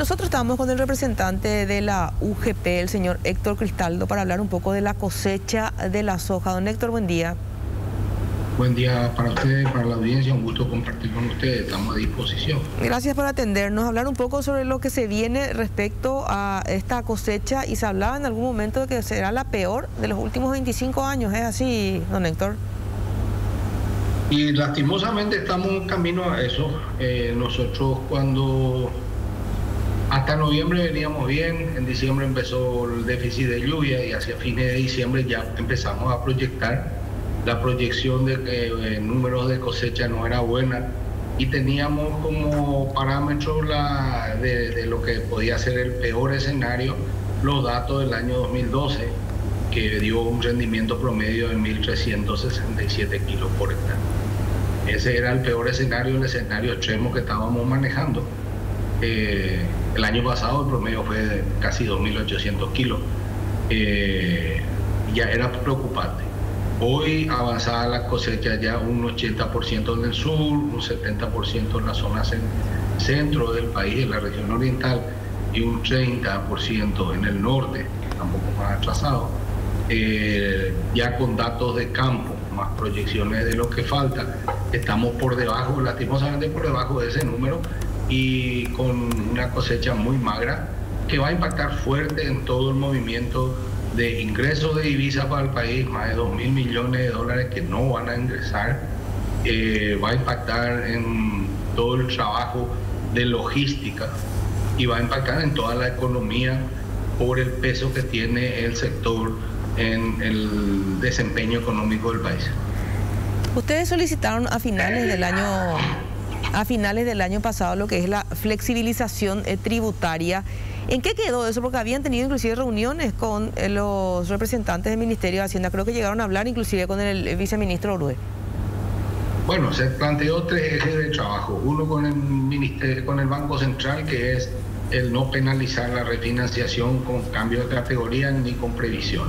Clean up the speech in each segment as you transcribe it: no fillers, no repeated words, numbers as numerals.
nosotros estamos con el representante de la UGP, el señor Héctor Cristaldo, para hablar un poco de la cosecha de la soja. Don Héctor, buen día. Buen día para ustedes, para la audiencia, un gusto compartir con ustedes, estamos a disposición. Gracias por atendernos, hablar un poco sobre lo que se viene respecto a esta cosecha, y se hablaba en algún momento de que será la peor de los últimos 25 años, ¿es así, don Héctor? Y lastimosamente estamos en camino a eso. Nosotros cuando hasta noviembre veníamos bien, en diciembre empezó el déficit de lluvia y hacia fines de diciembre ya empezamos a proyectar. La proyección de números de cosecha no era buena y teníamos como parámetro de lo que podía ser el peor escenario los datos del año 2012, que dio un rendimiento promedio de 1.367 kilos por hectárea. Ese era el peor escenario, el escenario extremo que estábamos manejando. El año pasado el promedio fue de casi 2.800 kilos. Ya era preocupante. Hoy avanzada la cosecha ya un 80% en el sur, un 70% en la zona centro del país, en la región oriental, y un 30% en el norte, tampoco más atrasado. Ya con datos de campo, más proyecciones de lo que falta, estamos por debajo, lastimosamente por debajo de ese número, y con una cosecha muy magra que va a impactar fuerte en todo el movimiento de ingresos de divisas para el país, más de 2.000 millones de dólares que no van a ingresar. Va a impactar en todo el trabajo de logística y va a impactar en toda la economía por el peso que tiene el sector en el desempeño económico del país. Ustedes solicitaron a finales del año pasado lo que es la flexibilización tributaria. ¿En qué quedó eso? Porque habían tenido inclusive reuniones con los representantes del Ministerio de Hacienda. Creo que llegaron a hablar inclusive con el viceministro Orue. Bueno, se planteó 3 ejes de trabajo. Uno con el Banco Central, que es el no penalizar la refinanciación con cambio de categoría ni con previsiones.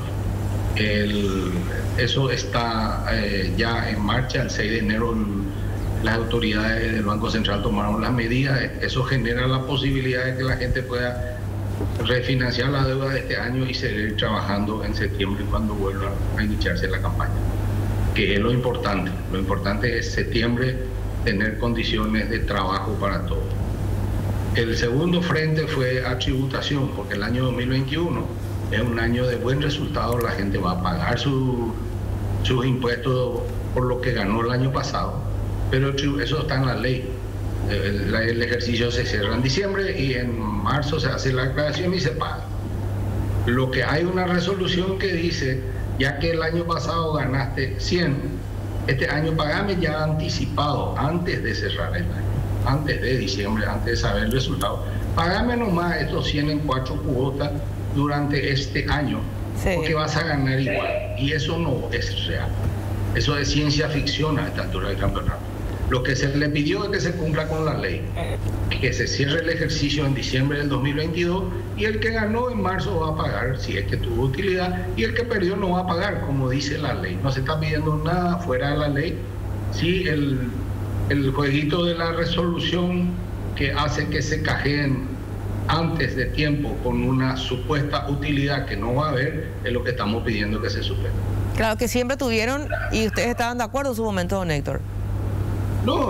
Eso está ya en marcha. El 6 de enero las autoridades del Banco Central tomaron las medidas. Eso genera la posibilidad de que la gente pueda refinanciar la deuda de este año y seguir trabajando en septiembre cuando vuelva a iniciarse la campaña, que es lo importante. Lo importante es septiembre tener condiciones de trabajo para todos. El segundo frente fue a tributación, porque el año 2021 es un año de buen resultado. La gente va a pagar sus impuestos por lo que ganó el año pasado, pero eso está en la ley. El ejercicio se cierra en diciembre y en marzo se hace la aclaración y se paga. Lo que hay una resolución que dice, ya que el año pasado ganaste 100, este año pagame ya anticipado, antes de cerrar el año, antes de diciembre, antes de saber el resultado. Pagame nomás estos 100 en 4 cuotas durante este año, sí, porque vas a ganar igual. Y eso no es real. Eso es ciencia ficción a esta altura del campeonato. Lo que se le pidió es que se cumpla con la ley, que se cierre el ejercicio en diciembre del 2022 y el que ganó en marzo va a pagar si es que tuvo utilidad y el que perdió no va a pagar, como dice la ley. No se está pidiendo nada fuera de la ley. Sí, el jueguito de la resolución que hace que se cajeen antes de tiempo con una supuesta utilidad que no va a haber es lo que estamos pidiendo que se suspenda. Claro, que siempre tuvieron y ustedes estaban de acuerdo en su momento, don Héctor. No,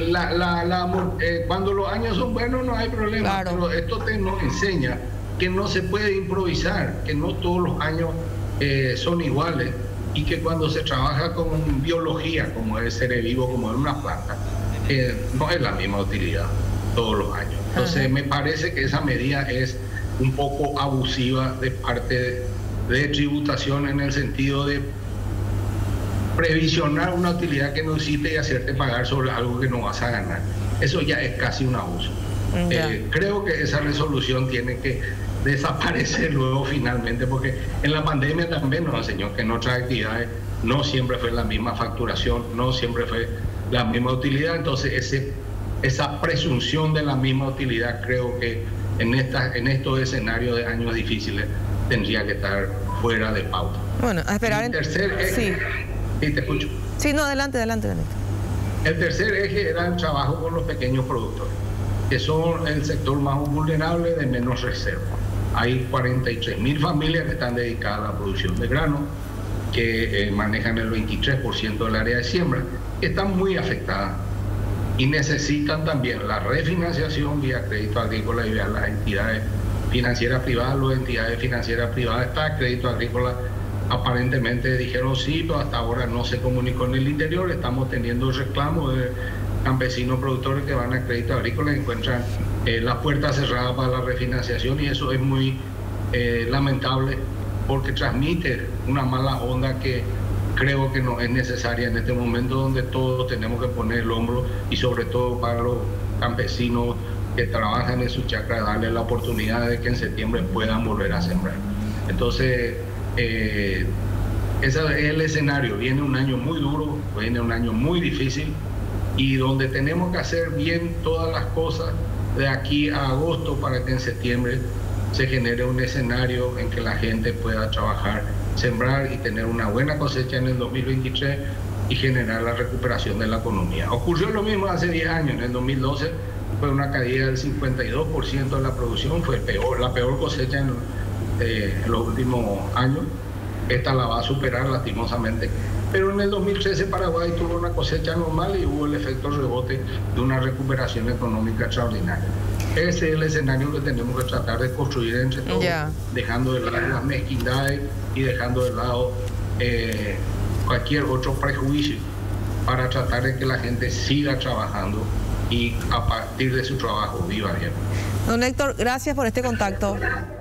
cuando los años son buenos no hay problema, claro. Pero esto nos enseña que no se puede improvisar, que no todos los años son iguales y que cuando se trabaja con biología, como es ser vivo, como es una planta, no es la misma utilidad todos los años. Entonces me parece que esa medida es un poco abusiva de parte de tributación en el sentido de previsionar una utilidad que no existe y hacerte pagar sobre algo que no vas a ganar. Eso ya es casi un abuso. Creo que esa resolución tiene que desaparecer luego finalmente, porque en la pandemia también nos enseñó que en otras actividades no siempre fue la misma facturación, no siempre fue la misma utilidad. Entonces esa presunción de la misma utilidad creo que en estos escenarios de años difíciles tendría que estar fuera de pauta. Bueno, a esperar. El tercer eje, sí. Sí, te escucho. Sí, no, adelante. El tercer eje era el trabajo con los pequeños productores. que son el sector más vulnerable de menos reserva. Hay 43.000 familias que están dedicadas a la producción de grano, que manejan el 23% del área de siembra, que están muy afectadas y necesitan también la refinanciación vía crédito agrícola y vía las entidades financieras privadas. Las entidades financieras privadas, está crédito agrícola, aparentemente dijeron sí, pero hasta ahora no se comunicó en el interior. Estamos teniendo reclamos de campesinos productores que van a crédito agrícola y encuentran las puertas cerradas para la refinanciación, y eso es muy lamentable, porque transmite una mala onda que creo que no es necesaria en este momento, donde todos tenemos que poner el hombro, y sobre todo para los campesinos que trabajan en su chacra, darle la oportunidad de que en septiembre puedan volver a sembrar. Entonces, ese es el escenario. Viene un año muy duro, viene un año muy difícil, y donde tenemos que hacer bien todas las cosas de aquí a agosto para que en septiembre se genere un escenario en que la gente pueda trabajar, sembrar y tener una buena cosecha en el 2023 y generar la recuperación de la economía. Ocurrió lo mismo hace 10 años, en el 2012 fue una caída del 52% de la producción, fue la peor cosecha en los últimos años. Esta la va a superar lastimosamente. Pero en el 2013 Paraguay tuvo una cosecha normal y hubo el efecto rebote de una recuperación económica extraordinaria. Ese es el escenario que tenemos que tratar de construir entre todos, dejando de lado las mezquindades y dejando de lado cualquier otro prejuicio, para tratar de que la gente siga trabajando y a partir de su trabajo viva bien. Don Héctor, gracias por este contacto.